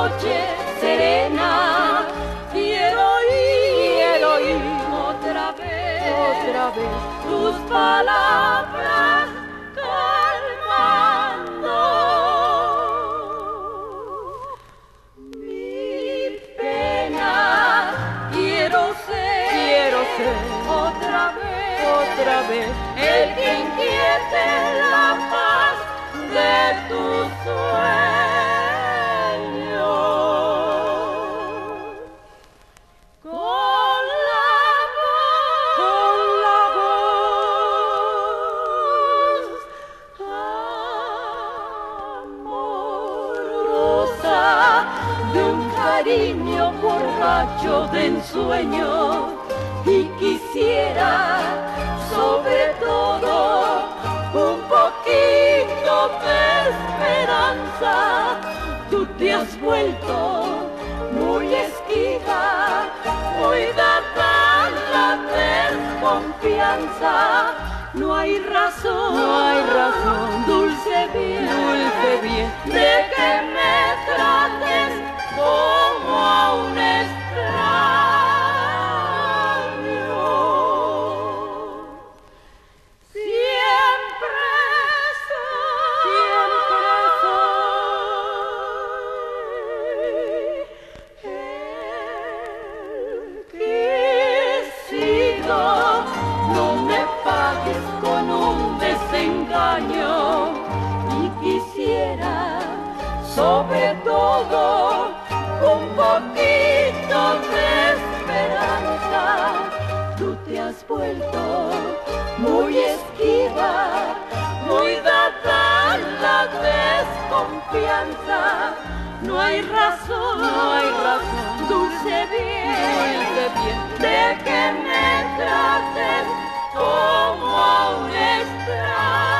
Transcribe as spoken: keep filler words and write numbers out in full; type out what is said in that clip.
noche serena, quiero ir, quiero ir otra vez, otra vez tus palabras calmando mi pena. Quiero ser, quiero ser otra vez, otra vez el que inquiete la paz de tus sueños. Con la voz, con la voz amorosa de un cariño borracho de ensueño, y quisiera sobre todo un poquito de esperanza. Tú te has vuelto muy esquiva, muy dada a la desconfianza. No hay razón, no hay razón, dulce bien, dulce bien, de que me trates como a un extraño. Siempre soy, siempre soy el que he sido. No me pagues con un desengaño, y quisiera sobre todo un poquito de esperanza. Tú te has vuelto muy esquiva, muy dada a la desconfianza. No hay razón, no hay razón, dulce bien, dulce bien, de que me trates como a un extraño.